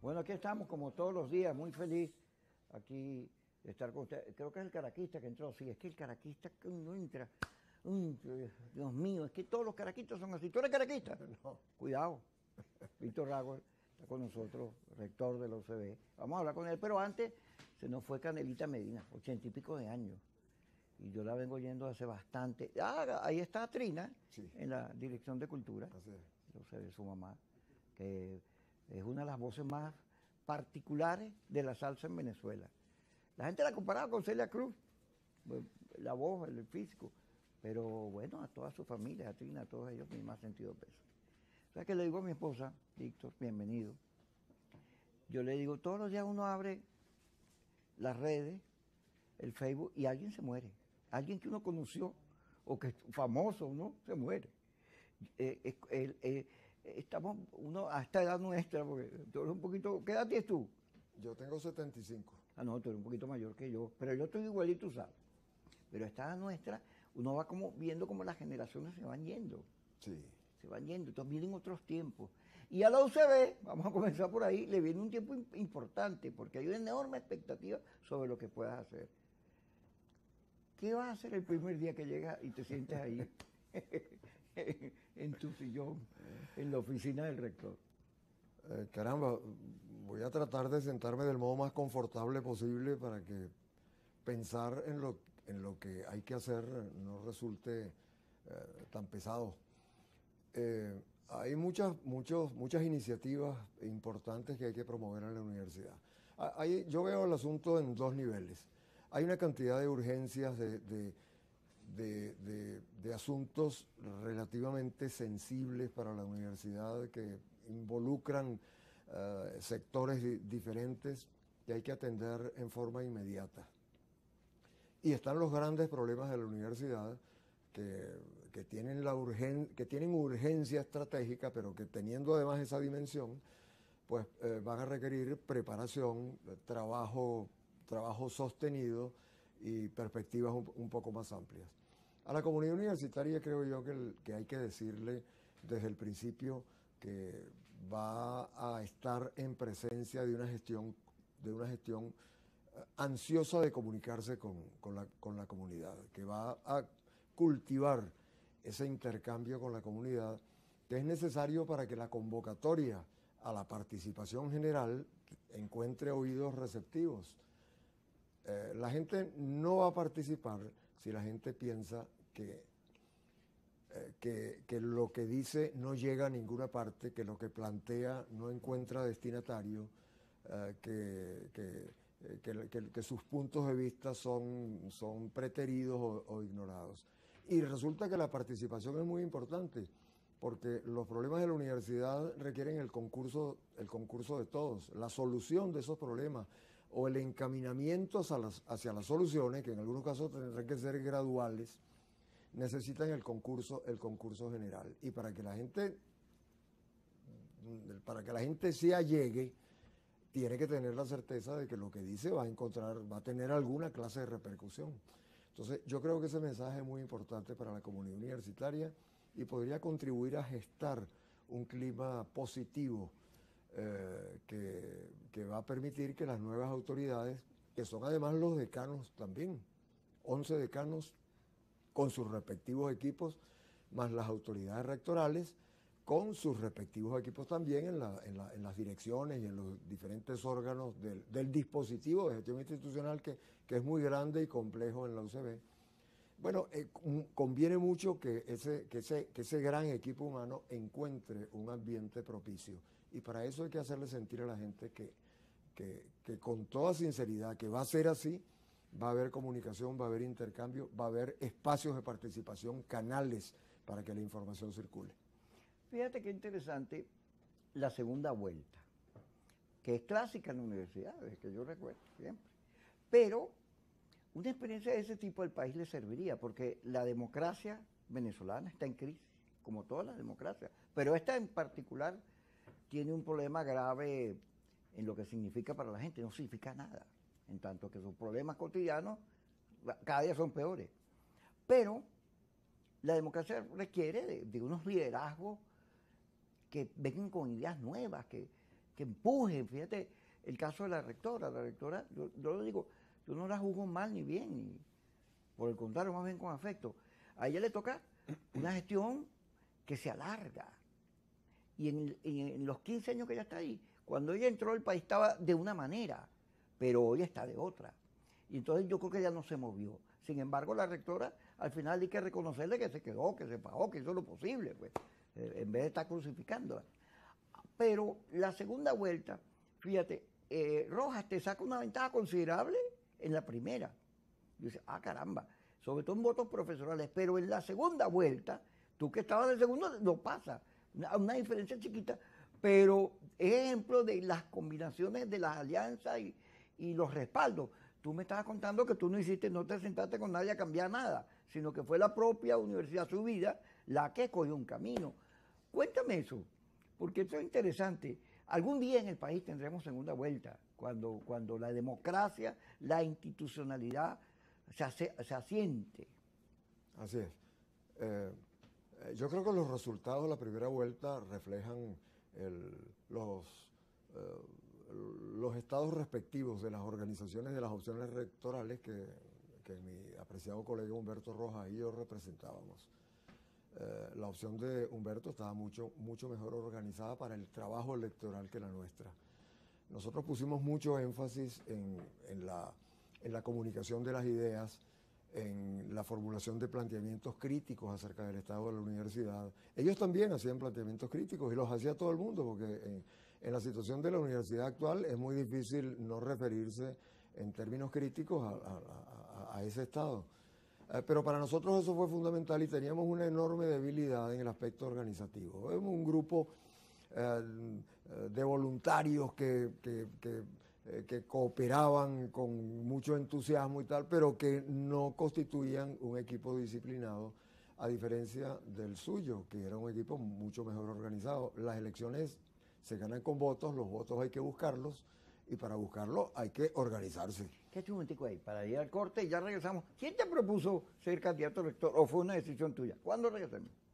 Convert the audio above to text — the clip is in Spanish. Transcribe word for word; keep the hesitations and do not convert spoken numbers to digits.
Bueno, aquí estamos como todos los días, muy feliz aquí de estar con usted. Creo que es el caraquista que entró, sí, es que el caraquista que uno entra, uy, Dios mío, es que todos los caraquistas son así. ¿Tú eres caraquista? No. Cuidado, Víctor Rago está con nosotros, rector de la U C B. Vamos a hablar con él, pero antes se nos fue Canelita Medina, ochenta y pico de años. Y yo la vengo oyendo hace bastante. Ah, ahí está Trina, Sí. en la Dirección de Cultura. Así es. Yo sé de su mamá, que es una de las voces más particulares de la salsa en Venezuela. La gente la comparaba con Celia Cruz, la voz, el físico, pero bueno, a toda su familia, a Trina, a todos ellos, mi más sentido peso. O sea que le digo a mi esposa, Víctor, bienvenido. Yo le digo, todos los días uno abre las redes, el Facebook, y alguien se muere. Alguien que uno conoció, o que es famoso, ¿no? Se muere. Eh, eh, eh, eh, estamos, uno, a esta edad nuestra, porque tú eres un poquito, ¿qué edad tienes tú? Yo tengo setenta y cinco. Ah, no, tú eres un poquito mayor que yo, pero yo estoy igualito, ¿sabes? Pero a esta edad nuestra, uno va como viendo cómo las generaciones se van yendo. Sí. Se van yendo, entonces vienen otros tiempos. Y a la U C B, vamos a comenzar por ahí, le viene un tiempo importante, porque hay una enorme expectativa sobre lo que puedas hacer. ¿Qué vas a hacer el primer día que llegas y te sientes ahí en tu sillón, en la oficina del rector? Eh, caramba, voy a tratar de sentarme del modo más confortable posible para que pensar en lo, en lo que hay que hacer no resulte eh, tan pesado. Eh, hay muchas, muchos, muchas iniciativas importantes que hay que promover en la universidad. Hay, yo veo el asunto en dos niveles. Hay una cantidad de urgencias, de, de, de, de, de asuntos relativamente sensibles para la universidad que involucran uh, sectores di diferentes que hay que atender en forma inmediata. Y están los grandes problemas de la universidad que, que, tienen, la urgen, que tienen urgencia estratégica, pero que teniendo además esa dimensión, pues eh, van a requerir preparación, trabajo, trabajo sostenido y perspectivas un, un poco más amplias. A la comunidad universitaria creo yo que, el, que hay que decirle desde el principio que va a estar en presencia de una gestión, de una gestión ansiosa de comunicarse con, con, la, con la comunidad, que va a cultivar ese intercambio con la comunidad que es necesario para que la convocatoria a la participación general encuentre oídos receptivos. Eh, la gente no va a participar si la gente piensa que, eh, que, que lo que dice no llega a ninguna parte, que lo que plantea no encuentra destinatario, eh, que, que Que, que, que sus puntos de vista son, son preteridos o, o ignorados. Y resulta que la participación es muy importante, porque los problemas de la universidad requieren el concurso, el concurso de todos, la solución de esos problemas o el encaminamiento hacia las, hacia las soluciones, que en algunos casos tendrán que ser graduales, necesitan el concurso, el concurso general. Y para que la gente, para que la gente se allegue, tiene que tener la certeza de que lo que dice va a encontrar, va a tener alguna clase de repercusión. Entonces, yo creo que ese mensaje es muy importante para la comunidad universitaria y podría contribuir a gestar un clima positivo eh, que, que va a permitir que las nuevas autoridades, que son además los decanos también, once decanos con sus respectivos equipos, más las autoridades rectorales, con sus respectivos equipos también en, la, en, la, en las direcciones y en los diferentes órganos del, del dispositivo de gestión institucional que, que es muy grande y complejo en la U C B. Bueno, eh, conviene mucho que ese, que, ese, que ese gran equipo humano encuentre un ambiente propicio y para eso hay que hacerle sentir a la gente que, que, que con toda sinceridad, que va a ser así, va a haber comunicación, va a haber intercambio, va a haber espacios de participación, canales para que la información circule. Fíjate qué interesante la segunda vuelta, que es clásica en la universidad, desde que yo recuerdo siempre. Pero una experiencia de ese tipo al país le serviría, porque la democracia venezolana está en crisis, como todas las democracias. Pero esta en particular tiene un problema grave en lo que significa para la gente, no significa nada, en tanto que sus problemas cotidianos cada día son peores. Pero la democracia requiere de, de unos liderazgos que vengan con ideas nuevas, que, que empuje. Fíjate el caso de la rectora. La rectora, yo, yo lo digo, yo no la juzgo mal ni bien, ni, por el contrario, más bien con afecto. A ella le toca una gestión que se alarga. Y en, en, en los quince años que ella está ahí, cuando ella entró, el país estaba de una manera, pero hoy está de otra. Y entonces yo creo que ella no se movió. Sin embargo, la rectora, al final hay que reconocerle que se quedó, que se pagó, que hizo lo posible, pues, eh, en vez de estar crucificándola. Pero la segunda vuelta, fíjate, eh, Rojas te saca una ventaja considerable en la primera. Y dice, ah, caramba, sobre todo en votos profesionales, pero en la segunda vuelta, tú que estabas de segundo, lo pasa. Una, una diferencia chiquita, pero es ejemplo de las combinaciones de las alianzas y, y los respaldos. Tú me estabas contando que tú no hiciste, no te sentaste con nadie a cambiar nada, sino que fue la propia Universidad Subida la que escogió un camino. Cuéntame eso, porque eso es interesante. Algún día en el país tendremos segunda vuelta, cuando, cuando la democracia, la institucionalidad se, hace, se asiente. Así es. Eh, yo creo que los resultados de la primera vuelta reflejan el, los... Eh, los estados respectivos de las organizaciones de las opciones electorales que, que mi apreciado colega Humberto Rojas y yo representábamos. Eh, la opción de Humberto estaba mucho, mucho mejor organizada para el trabajo electoral que la nuestra. Nosotros pusimos mucho énfasis en, en, la, en la comunicación de las ideas, en la formulación de planteamientos críticos acerca del estado de la universidad. Ellos también hacían planteamientos críticos y los hacía todo el mundo, porque en, en la situación de la universidad actual es muy difícil no referirse en términos críticos a, a, a, a ese estado. Eh, pero para nosotros eso fue fundamental y teníamos una enorme debilidad en el aspecto organizativo. Es un grupo eh, de voluntarios que, que, que que cooperaban con mucho entusiasmo y tal, pero que no constituían un equipo disciplinado, a diferencia del suyo, que era un equipo mucho mejor organizado. Las elecciones se ganan con votos, los votos hay que buscarlos, y para buscarlos hay que organizarse. ¿Qué es un momentico ahí? Para ir al corte y ya regresamos. ¿Quién te propuso ser candidato rector o fue una decisión tuya? ¿Cuándo regresamos?